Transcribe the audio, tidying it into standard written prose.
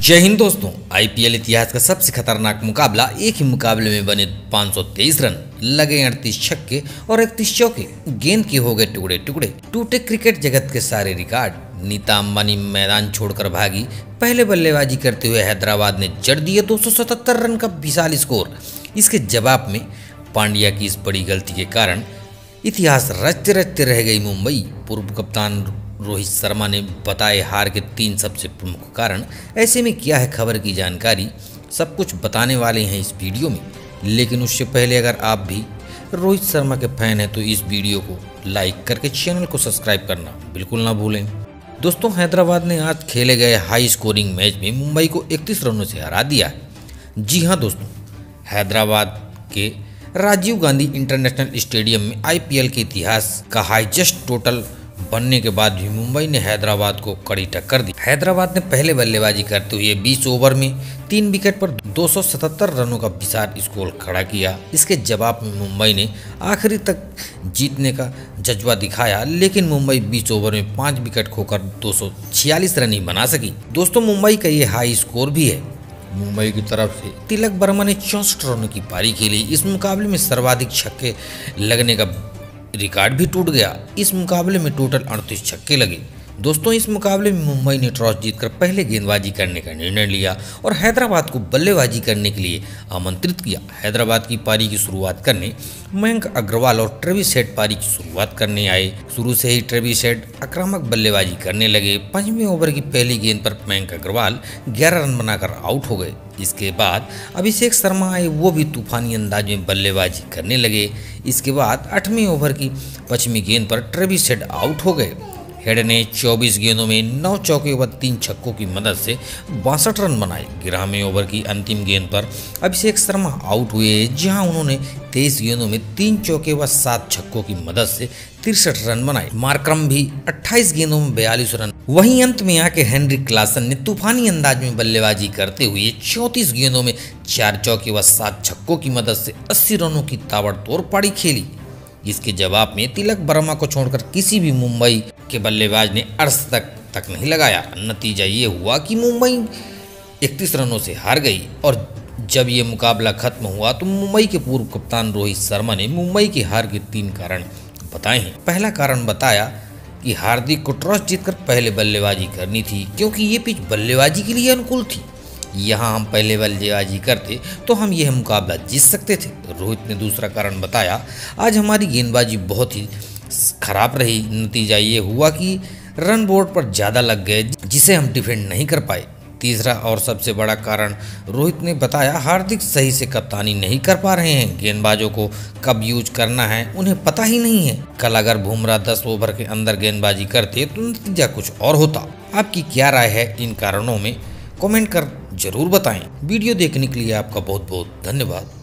जय हिंद दोस्तों। आईपीएल इतिहास का सबसे खतरनाक मुकाबला, एक ही मुकाबले में बने 523 रन, लगे 38 छक्के और 31 चौके, गेंद के हो गए टुकड़े टुकड़े, टूटे क्रिकेट जगत के सारे रिकॉर्ड। नीता अंबानी मैदान छोड़कर भागी। पहले बल्लेबाजी करते हुए हैदराबाद ने जड़ दिए 277 रन का विशाल स्कोर। इसके जवाब में पांड्या की इस बड़ी गलती के कारण इतिहास रचते रचते रह गई मुंबई। पूर्व कप्तान रोहित शर्मा ने बताए हार के 3 सबसे प्रमुख कारण। ऐसे में क्या है खबर की जानकारी, सब कुछ बताने वाले हैं इस वीडियो में। लेकिन उससे पहले अगर आप भी रोहित शर्मा के फैन हैं तो इस वीडियो को लाइक करके चैनल को सब्सक्राइब करना बिल्कुल ना भूलें। दोस्तों, हैदराबाद ने आज खेले गए हाई स्कोरिंग मैच में मुंबई को 31 रनों से हरा दिया है। जी हाँ दोस्तों, हैदराबाद के राजीव गांधी इंटरनेशनल स्टेडियम में आईपीएल के इतिहास का हाईएस्ट टोटल बनने के बाद भी मुंबई ने हैदराबाद को कड़ी टक्कर दी। हैदराबाद ने पहले बल्लेबाजी करते हुए 20 ओवर में 3 विकेट पर 277 रनों का विशाल स्कोर खड़ा किया। इसके जवाब में मुंबई ने आखिरी तक जीतने का जज्बा दिखाया, लेकिन मुंबई 20 ओवर में 5 विकेट खोकर 246 रन ही बना सकी। दोस्तों, मुंबई का ये हाई स्कोर भी है। मुंबई की तरफ से तिलक वर्मा ने 64 रनों की पारी खेली। इस मुकाबले में सर्वाधिक छक्के लगने का रिकॉर्ड भी टूट गया। इस मुकाबले में टोटल 38 छक्के लगे। दोस्तों, इस मुकाबले में मुंबई ने टॉस जीतकर पहले गेंदबाजी करने का निर्णय लिया और हैदराबाद को बल्लेबाजी करने के लिए आमंत्रित किया। हैदराबाद की पारी की शुरुआत करने मयंक अग्रवाल और ट्रेविस हेड पारी की शुरुआत करने आए। शुरू से ही ट्रेविस हेड आक्रामक बल्लेबाजी करने लगे। 5वें ओवर की पहली गेंद पर मयंक अग्रवाल 11 रन बनाकर आउट हो गए। इसके बाद अभिषेक शर्मा आए, वो भी तूफानी अंदाज में बल्लेबाजी करने लगे। इसके बाद 8वें ओवर की 5वीं गेंद पर ट्रेविस हेड आउट हो गए। हेड ने 24 गेंदों में 9 चौके व 3 छक्कों की मदद से 62 रन बनाए। 11वें ओवर की अंतिम गेंद पर अभिषेक शर्मा आउट हुए, जहां उन्होंने 23 गेंदों में 3 चौके व 7 छक्कों की मदद से 63 रन बनाए। मार्करम भी 28 गेंदों में 42 रन। वहीं अंत में आके हेनरिक क्लासन ने तूफानी अंदाज में बल्लेबाजी करते हुए 34 गेंदों में 4 चौके व 7 छक्कों की मदद से 80 रनों की ताबड़तोड़ पारी खेली। इसके जवाब में तिलक वर्मा को छोड़कर किसी भी मुंबई के बल्लेबाज ने अर्श तक नहीं लगाया। नतीजा ये हुआ कि मुंबई 31 रनों से हार गई। और जब ये मुकाबला खत्म हुआ तो मुंबई के पूर्व कप्तान रोहित शर्मा ने मुंबई की हार के 3 कारण बताए हैं। पहला कारण बताया कि हार्दिक को टॉस जीतकर पहले बल्लेबाजी करनी थी, क्योंकि ये पिच बल्लेबाजी के लिए अनुकूल थी। यहाँ हम पहले बल्लेबाजी करते तो हम यह मुकाबला जीत सकते थे। रोहित ने दूसरा कारण बताया, आज हमारी गेंदबाजी बहुत ही खराब रही। नतीजा ये हुआ कि रन बोर्ड पर ज़्यादा लग गए, जिसे हम डिफेंड नहीं कर पाए। तीसरा और सबसे बड़ा कारण रोहित ने बताया, हार्दिक सही से कप्तानी नहीं कर पा रहे हैं। गेंदबाजों को कब यूज करना है उन्हें पता ही नहीं है। कल अगर बुमराह 10 ओवर के अंदर गेंदबाजी करते तो नतीजा कुछ और होता। आपकी क्या राय है इन कारणों में, कमेंट कर जरूर बताएं। वीडियो देखने के लिए आपका बहुत बहुत धन्यवाद।